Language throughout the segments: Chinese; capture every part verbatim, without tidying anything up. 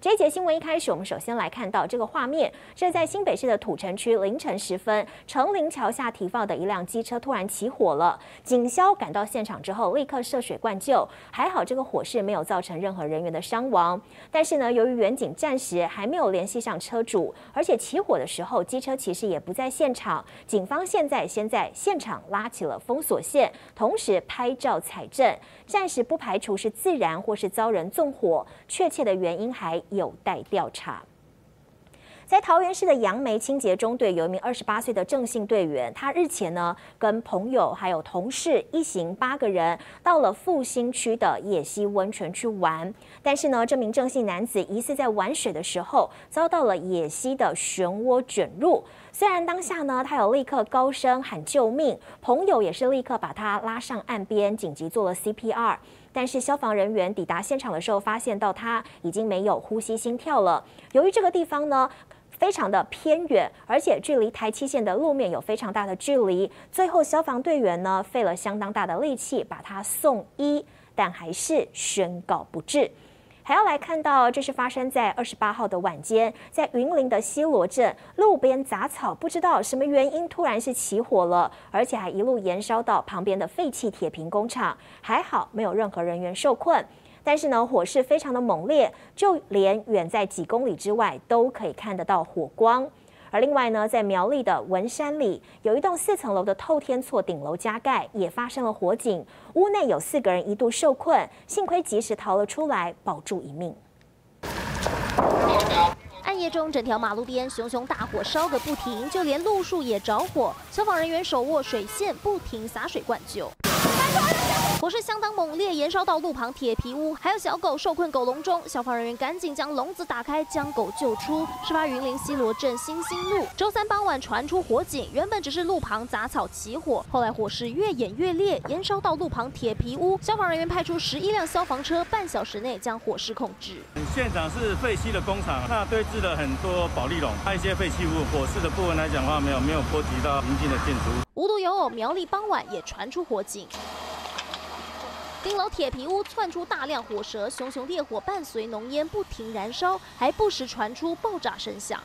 这一节新闻一开始，我们首先来看到这个画面，这是在新北市的土城区凌晨时分，成林桥下停放的一辆机车突然起火了。警消赶到现场之后，立刻涉水灌救，还好这个火势没有造成任何人员的伤亡。但是呢，由于远警暂时还没有联系上车主，而且起火的时候机车其实也不在现场，警方现在先在现场拉起了封锁线，同时拍照采证，暂时不排除是自燃或是遭人纵火，确切的原因还有待调查。在桃园市的杨梅清洁中队有一名二十八岁的郑姓队员，他日前呢跟朋友还有同事一行八个人到了复兴区的野溪温泉去玩，但是呢这名郑姓男子疑似在玩水的时候遭到了野溪的漩涡卷入。虽然当下呢他有立刻高声喊救命，朋友也是立刻把他拉上岸边紧急做了 C P R。但是消防人员抵达现场的时候，发现到他已经没有呼吸心跳了。由于这个地方呢非常的偏远，而且距离台七线的路面有非常大的距离，最后消防队员呢费了相当大的力气把他送医，但还是宣告不治。还要来看到，这是发生在二十八号的晚间，在云林的西螺镇路边杂草，不知道什么原因突然是起火了，而且还一路延烧到旁边的废弃铁皮工厂，还好没有任何人员受困。但是呢，火势非常的猛烈，就连远在几公里之外都可以看得到火光。而另外呢，在苗栗的文山里，有一栋四层楼的透天厝顶楼加盖也发生了火警，屋内有四个人一度受困，幸亏及时逃了出来，保住一命。 暗夜中，整条马路边熊熊大火烧个不停，就连路树也着火，消防人员手握水线，不停洒水灌救。火势相当猛烈，延烧到路旁铁皮屋，还有小狗受困狗笼中。消防人员赶紧将笼子打开，将狗救出。事发云林西螺镇新兴路，周三傍晚传出火警，原本只是路旁杂草起火，后来火势越演越烈，延烧到路旁铁皮屋。消防人员派出十一辆消防车，半小时内将火势控制。 现场是废弃的工厂，那堆置了很多保丽龙，还有一些废弃物。火势的部分来讲的话，没有没有波及到邻近的建筑物。 无独有偶，苗栗傍晚也传出火警。顶楼铁皮屋窜出大量火舌，熊熊烈火伴随浓烟不停燃烧，还不时传出爆炸声响。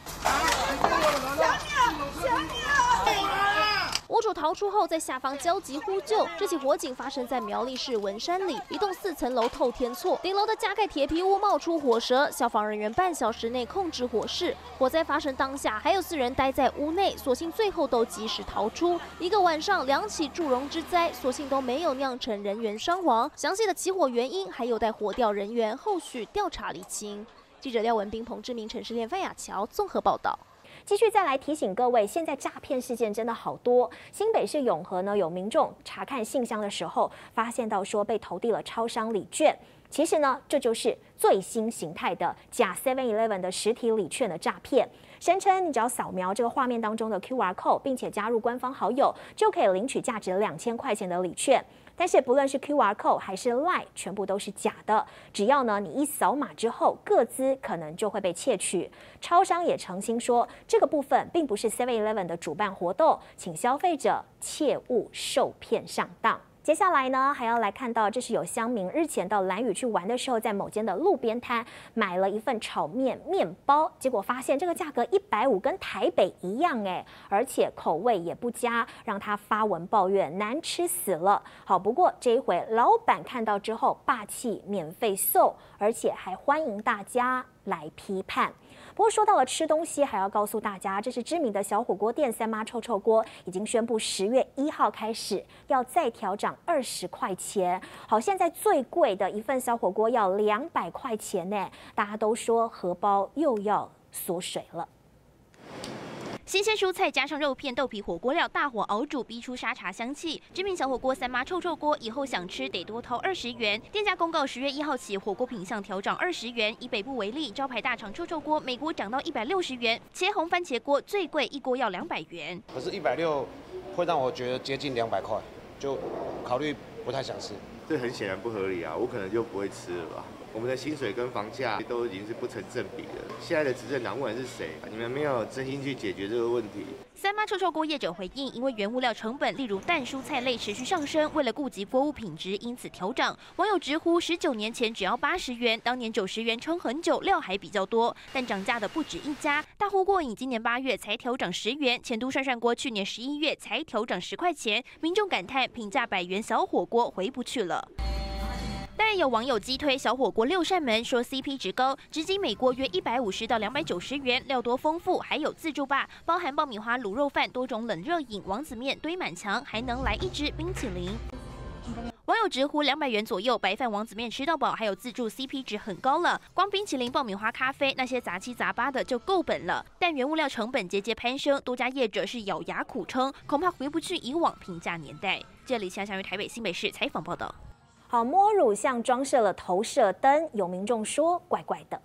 屋主逃出后，在下方焦急呼救。这起火警发生在苗栗市文山里一栋四层楼透天厝，顶楼的加盖铁皮屋冒出火舌，消防人员半小时内控制火势。火灾发生当下，还有四人待在屋内，所幸最后都及时逃出。一个晚上两起祝融之灾，所幸都没有酿成人员伤亡。详细的起火原因还有待火调人员后续调查厘清。记者廖文彬、彭志明、陈世炼、范雅乔综合报道。 继续再来提醒各位，现在诈骗事件真的好多。新北市永和呢，有民众查看信箱的时候，发现到说被投递了超商礼券。其实呢，这就是最新形态的假 seven eleven 的实体礼券的诈骗。声称你只要扫描这个画面当中的 Q R code， 并且加入官方好友，就可以领取价值两千块钱的礼券。但是不论是 Q R code 还是 Line， 全部都是假的。只要呢你一扫码之后，个资可能就会被窃取。超商也澄清说，这个部分并不是 seven eleven 的主办活动，请消费者切勿受骗上当。接下来呢，还要来看到，这是有乡民日前到兰屿去玩的时候，在某间的路边摊买了一份炒面面包，结果发现这个价格一百五，跟台北一样哎，而且口味也不佳，让他发文抱怨难吃死了。好，不过这一回老板看到之后霸气免费送，而且还欢迎大家来批判。不过说到了吃东西，还要告诉大家，这是知名的小火锅店三妈臭臭锅已经宣布十月一号开始要再调涨二十块钱。好，现在最贵的一份小火锅要两百块钱呢，大家都说荷包又要缩水了。 新鲜蔬菜加上肉片、豆皮、火锅料，大火熬煮，逼出沙茶香气。知名小火锅三妈臭臭锅，以后想吃得多掏二十元。店家公告，十月一号起，火锅品项调涨二十元。以北部为例，招牌大肠臭臭锅，每锅涨到一百六十元；茄红番茄锅最贵，一锅要两百元。 可是，一百六会让我觉得接近两百块，就考虑不太想吃。 这很显然不合理啊！我可能就不会吃了吧。 我们的薪水跟房价都已经是不成正比了。现在的执政党不管是谁，你们没有真心去解决这个问题。 三妈臭臭锅业者回应，因为原物料成本，例如蛋、蔬菜类持续上升，为了顾及锅物品质，因此调涨。网友直呼，十九年前只要八十元，当年九十元撑很久，料还比较多。但涨价的不止一家，大呼过瘾今年八月才调涨十元，前都涮涮锅去年十一月才调涨十块钱，民众感叹平价百元小火锅回不去了。但有网友激推小火锅六扇门，说 C P 值高，直击每锅约一百五十到两百九十元，料多丰富，还有自助吧，包含爆米花、卤肉饭、多种冷热饮、王子面堆满墙，还能来一支冰淇淋。网友直呼两百元左右，白饭王子面吃到饱，还有自助 C P 值很高了。光冰淇淋、爆米花、咖啡那些杂七杂八的就够本了。但原物料成本节节攀升，多家业者是咬牙苦撑，恐怕回不去以往平价年代。这里夏夏于台北新北市采访报道。 好，摸乳像装设了投射灯，有民众说怪怪的。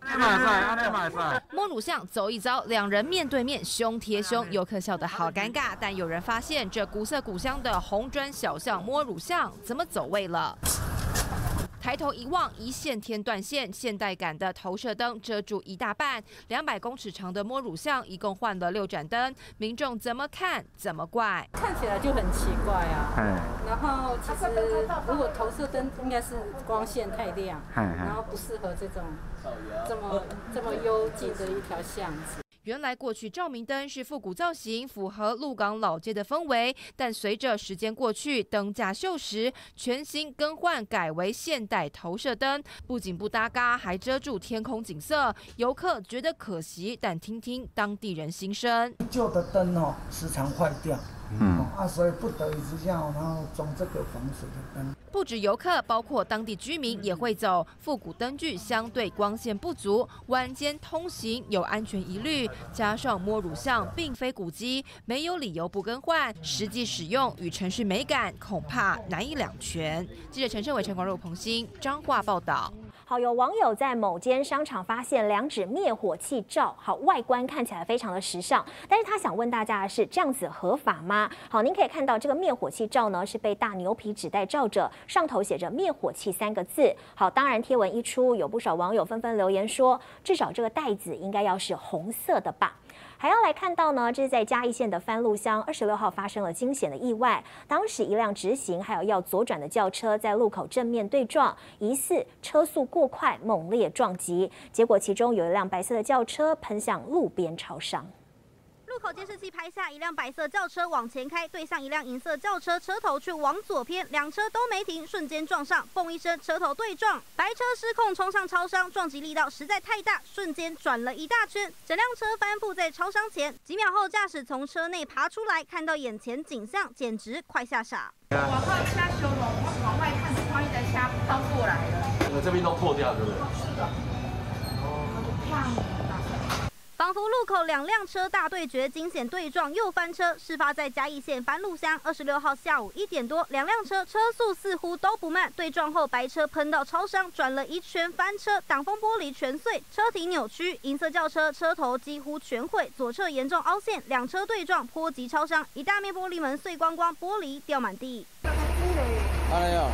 摸乳像走一遭，两人面对面，胸贴胸，游客笑得好尴尬。但有人发现，这古色古香的红砖小巷摸乳像怎么走位了？抬头一望，一线天断线，现代感的投射灯遮住一大半。两百公尺长的摸乳像，一共换了六盏灯，民众怎么看怎么怪， 看起来就很奇怪啊。然后其实如果投射灯应该是光线太亮，然后不适合这种这么这么幽静的一条巷子。 原来过去照明灯是复古造型，符合鹿港老街的氛围，但随着时间过去，灯架锈蚀，全新更换改为现代投射灯，不仅不搭嘎，还遮住天空景色，游客觉得可惜，但听听当地人心声。 旧的灯哦，时常坏掉。嗯啊，所以不得已之下，然后装这个防水的灯。 不止游客，包括当地居民也会走。复古灯具相对光线不足，晚间通行有安全疑虑。加上摸乳像并非古迹，没有理由不更换，实际使用与城市美感恐怕难以两全。记者陈胜伟、陈广肉、彭欣彰化报道。 好，有网友在某间商场发现两指灭火器罩，好，外观看起来非常的时尚，但是他想问大家的是，这样子合法吗？好，您可以看到这个灭火器罩呢是被大牛皮纸袋罩着，上头写着灭火器三个字。好，当然贴文一出，有不少网友纷纷留言说，至少这个袋子应该要是红色的吧。还要来看到呢，这是在嘉义县的番路乡，二十六号发生了惊险的意外。当时一辆直行还有要左转的轿车在路口正面对撞，疑似车速过快，猛烈撞击，结果其中有一辆白色的轿车喷向路边超商。 路口监视器拍下一辆白色轿车往前开，对向一辆银色轿车，车头却往左偏，两车都没停，瞬间撞上，嘣一声，车头对撞，白车失控冲上超商，撞击力道实在太大，瞬间转了一大圈，整辆车翻覆在超商前。几秒后，驾驶从车内爬出来，看到眼前景象，简直快吓傻。 我靠，下修容，我往外看，突然一台车飘过来了。 我这边都破掉，对不对？ 是的。哦， 仿佛路口两辆车大对决，惊险对撞又翻车。事发在嘉义县番路乡，二十六号下午一点多，两辆车车速似乎都不慢，对撞后白车喷到超商，转了一圈翻车，挡风玻璃全碎，车体扭曲，银色轿车车头几乎全毁，左侧严重凹陷，两车对撞波及超商，一大面玻璃门碎光光，玻璃掉满地。 哎呀！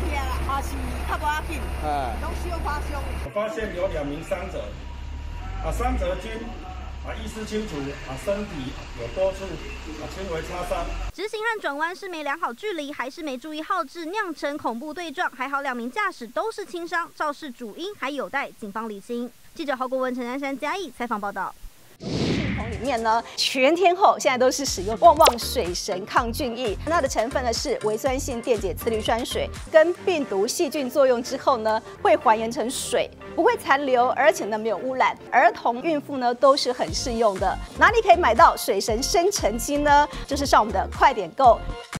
我发现有两名伤者。啊，伤者均啊意识清楚，啊身体有多处啊轻微擦伤。 直行和转弯是没量好距离，还是没注意号志，酿成恐怖对撞。还好两名驾驶都是轻伤，肇事主因还有待警方厘清。记者侯国文、陈南山嘉义采访报道。 里面呢，全天候现在都是使用旺旺水神抗菌液，它的成分呢是微酸性电解次氯酸水，跟病毒细菌作用之后呢，会还原成水，不会残留，而且呢没有污染，儿童、孕妇呢都是很适用的。哪里可以买到水神生成机呢？就是上我们的快点购。